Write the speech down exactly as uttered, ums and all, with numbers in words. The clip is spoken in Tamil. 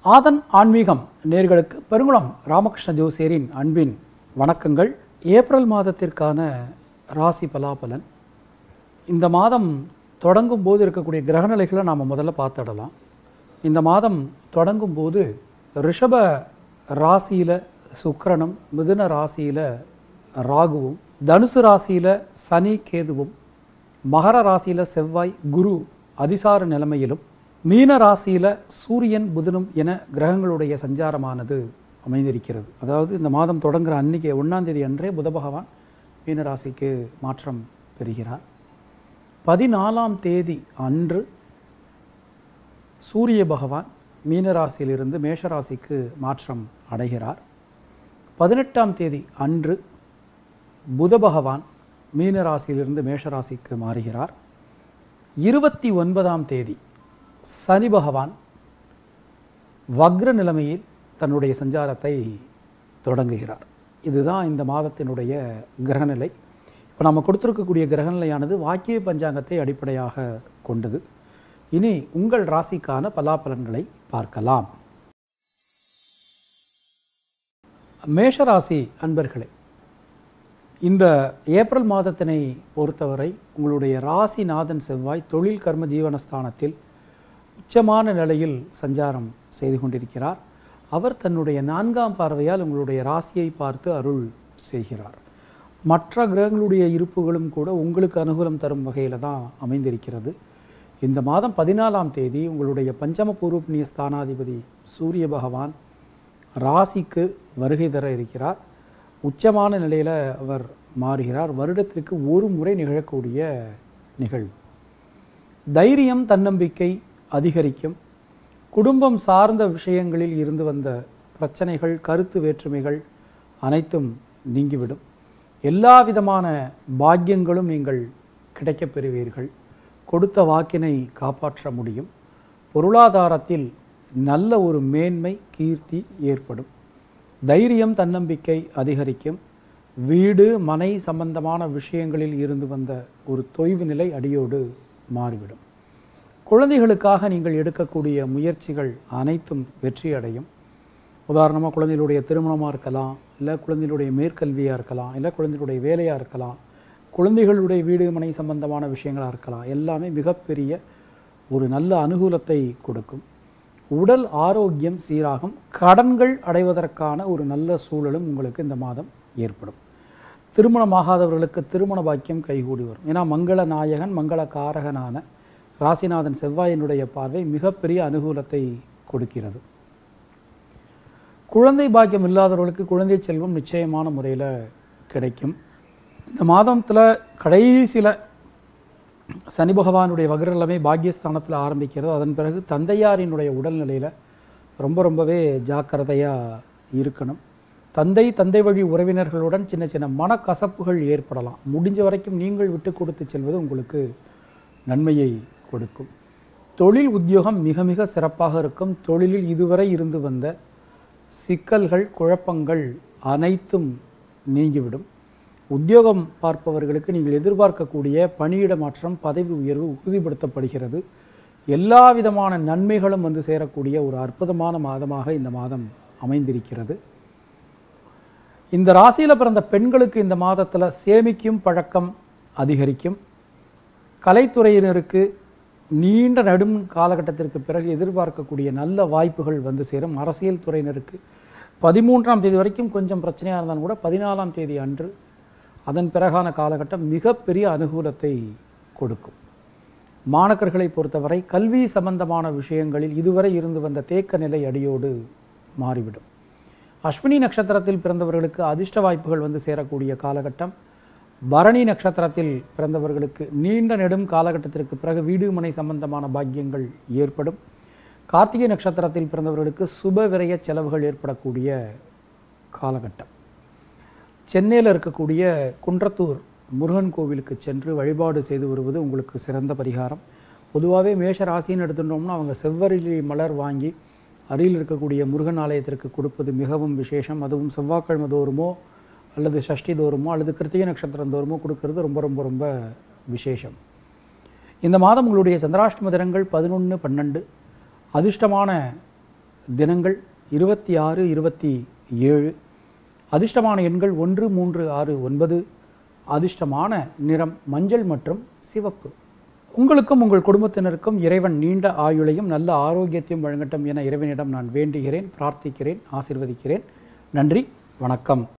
ஆதன் ஆன்மீகம் நேயர்களுக்கு பெருங்குளம் ராமகிருஷ்ண ஜோசியரின் அன்பின் வணக்கங்கள். ஏப்ரல் மாதத்திற்கான ராசி பலாபலன். இந்த மாதம் தொடங்கும் போது இருக்கக்கூடிய கிரகநிலைகளை நாம் முதல்ல பார்த்துடலாம். இந்த மாதம் தொடங்கும் போது ரிஷப ராசியில் சுக்கிரனும், மிதுன ராசியில் ராகுவும், தனுசு ராசியில் சனி கேதுவும், மகர ராசியில் செவ்வாய் குரு அதிசார நிலைமையிலும், மீன ராசியில் சூரியன் புதனும் என கிரகங்களுடைய சஞ்சாரமானது அமைந்திருக்கிறது. அதாவது இந்த மாதம் தொடங்குகிற அன்னைக்கு ஒன்றாம் தேதி அன்றே புத பகவான் மீன ராசிக்கு மாற்றம் பெறுகிறார். பதினாலாம் தேதி அன்று சூரிய பகவான் மீன ராசியிலிருந்து மேஷ ராசிக்கு மாற்றம் அடைகிறார். பதினெட்டாம் தேதி அன்று புத பகவான் மீன ராசியிலிருந்து மேஷ ராசிக்கு மாறுகிறார். இருபத்தி ஒன்பதாம் தேதி சனி பகவான் வக்ர நிலைமையில் தன்னுடைய சஞ்சாரத்தை தொடங்குகிறார். இதுதான் இந்த மாதத்தினுடைய கிரகநிலை. இப்போ நம்ம கொடுத்துருக்கக்கூடிய கிரகநிலையானது வாக்கிய பஞ்சாங்கத்தை அடிப்படையாக கொண்டது. இனி உங்கள் ராசிக்கான பலாபலன்களை பார்க்கலாம். மேஷராசி அன்பர்களே, இந்த ஏப்ரல் மாதத்தினை பொறுத்தவரை உங்களுடைய ராசிநாதன் செவ்வாய் தொழில் கர்ம ஜீவனஸ்தானத்தில் உச்சமான நிலையில் சஞ்சாரம் செய்து கொண்டிருக்கிறார். அவர் தன்னுடைய நான்காம் பார்வையால் உங்களுடைய ராசியை பார்த்து அருள் செய்கிறார். மற்ற கிரகங்களுடைய இருப்புகளும் கூட உங்களுக்கு அனுகூலம் தரும் வகையில் தான் அமைந்திருக்கிறது. இந்த மாதம் பதினாலாம் தேதி உங்களுடைய பஞ்சம பூர்வ புண்ணிய ஸ்தானாதிபதி சூரிய பகவான் ராசிக்கு வருகை தர இருக்கிறார். உச்சமான நிலையில் அவர் மாறுகிறார். வருடத்திற்கு ஒரு முறை நிகழக்கூடிய நிகழ்வு. தைரியம், தன்னம்பிக்கை அதிகரிக்கும். குடும்பம் சார்ந்த விஷயங்களில் இருந்து வந்த பிரச்சனைகள், கருத்து வேற்றுமைகள் அனைத்தும் நீங்கிவிடும். எல்லா விதமான பாக்கியங்களும் நீங்கள் கிடைக்கப் பெறுவீர்கள். கொடுத்த வாக்கினை காப்பாற்ற முடியும். பொருளாதாரத்தில் நல்ல ஒரு மேன்மை, கீர்த்தி ஏற்படும். தைரியம், தன்னம்பிக்கை அதிகரிக்கும். வீடு மனை சம்பந்தமான விஷயங்களில் இருந்து வந்த ஒரு தொய்வு நிலை அடியோடு மாறிவிடும். குழந்தைகளுக்காக நீங்கள் எடுக்கக்கூடிய முயற்சிகள் அனைத்தும் வெற்றி அடையும். உதாரணமாக குழந்தைகளுடைய திருமணமாக இருக்கலாம், இல்லை குழந்தைகளுடைய மேற்கல்வியாக இருக்கலாம், இல்லை குழந்தைகளுடைய வேலையாக இருக்கலாம், குழந்தைகளுடைய வீடு மனை சம்பந்தமான விஷயங்களாக இருக்கலாம். எல்லாமே மிகப்பெரிய ஒரு நல்ல அனுகூலத்தை கொடுக்கும். உடல் ஆரோக்கியம் சீராகும். கடன்கள் அடைவதற்கான ஒரு நல்ல சூழலும் உங்களுக்கு இந்த மாதம் ஏற்படும். திருமணமாகாதவர்களுக்கு திருமண பாக்கியம் கைகூடி வரும். ஏன்னா மங்கள நாயகன், மங்கள காரகனான ராசிநாதன் செவ்வாயினுடைய பார்வை மிகப்பெரிய அனுகூலத்தை கொடுக்கிறது. குழந்தை பாக்கியம் இல்லாதவர்களுக்கு குழந்தை செல்வம் நிச்சயமான முறையில் கிடைக்கும். இந்த மாதத்தில் கடைசியில் சனி பகவானுடைய வக்ரநிலைமை பாக்கியஸ்தானத்தில் ஆரம்பிக்கிறது. அதன் பிறகு தந்தையாரினுடைய உடல்நிலையில் ரொம்ப ரொம்பவே ஜாக்கிரதையாக இருக்கணும். தந்தை தந்தை வழி உறவினர்களுடன் சின்ன சின்ன மனக்கசப்புகள் ஏற்படலாம். முடிஞ்ச வரைக்கும் நீங்கள் விட்டு கொடுத்து செல்வது உங்களுக்கு நன்மையை கொடுக்கும். தொழில் உத்தியோகம் மிக மிக சிறப்பாக இருக்கும். தொழிலில் இதுவரை இருந்து வந்த சிக்கல்கள், குழப்பங்கள் அனைத்தும் நீங்கிவிடும். உத்தியோகம் பார்ப்பவர்களுக்கு நீங்கள் எதிர்பார்க்கக்கூடிய பணியிட மாற்றம், பதவி உயர்வு உறுதிப்படுத்தப்படுகிறது. எல்லா விதமான நன்மைகளும் வந்து சேரக்கூடிய ஒரு அற்புதமான மாதமாக இந்த மாதம் அமைந்திருக்கிறது. இந்த ராசியில் பிறந்த பெண்களுக்கு இந்த மாதத்தில் சேமிக்கும் பழக்கம் அதிகரிக்கும். கலைத்துறையினருக்கு நீண்ட நெடும் காலகட்டத்திற்கு பிறகு எதிர்பார்க்கக்கூடிய நல்ல வாய்ப்புகள் வந்து சேரும். அரசியல் துறையினருக்கு பதிமூன்றாம் தேதி வரைக்கும் கொஞ்சம் பிரச்சனையாக இருந்தாலும் கூட பதினாலாம் தேதி அன்று அதன் பிறகான காலகட்டம் மிகப்பெரிய அனுகூலத்தை கொடுக்கும். மாணவர்களை பொறுத்தவரை கல்வி சம்பந்தமான விஷயங்களில் இதுவரை இருந்து வந்த தேக்க நிலை அடியோடு மாறிவிடும். அஸ்வினி நட்சத்திரத்தில் பிறந்தவர்களுக்கு அதிர்ஷ்ட வாய்ப்புகள் வந்து சேரக்கூடிய காலகட்டம். பரணி நட்சத்திரத்தில் பிறந்தவர்களுக்கு நீண்ட நெடும் காலகட்டத்திற்கு பிறகு வீடு மனை சம்பந்தமான பாக்கியங்கள் ஏற்படும். கார்த்திகை நட்சத்திரத்தில் பிறந்தவர்களுக்கு சுப விரய செலவுகள் ஏற்படக்கூடிய காலகட்டம். சென்னையில் இருக்கக்கூடிய குன்றத்தூர் முருகன் கோவிலுக்கு சென்று வழிபாடு செய்து வருவது உங்களுக்கு சிறந்த பரிகாரம். பொதுவாகவே மேஷ ராசின்னு எடுத்துட்டோம்னா அவங்க செவ்வரிலி மலர் வாங்கி அருகில் இருக்கக்கூடிய முருகன் ஆலயத்திற்கு கொடுப்பது மிகவும் விசேஷம். அதுவும் செவ்வாய்க்கிழமை தோறுமோ அல்லது சஷ்டி தோறுமோ அல்லது கிருத்திகை நட்சத்திரம் தோறுமோ கொடுக்கறது ரொம்ப ரொம்ப ரொம்ப விசேஷம். இந்த மாதம் உங்களுடைய சந்திராஷ்டம தினங்கள் பதினொன்று பன்னெண்டு. அதிர்ஷ்டமான தினங்கள் இருபத்தி ஆறு இருபத்தி ஏழு. அதிர்ஷ்டமான எண்கள் ஒன்று மூன்று ஆறு ஒன்பது. அதிர்ஷ்டமான நிறம் மஞ்சள் மற்றும் சிவப்பு. உங்களுக்கும் உங்கள் குடும்பத்தினருக்கும் இறைவன் நீண்ட ஆயுளையும் நல்ல ஆரோக்கியத்தையும் வழங்கட்டும் என இறைவனிடம் நான் வேண்டுகிறேன், பிரார்த்திக்கிறேன், ஆசீர்வதிக்கிறேன். நன்றி, வணக்கம்.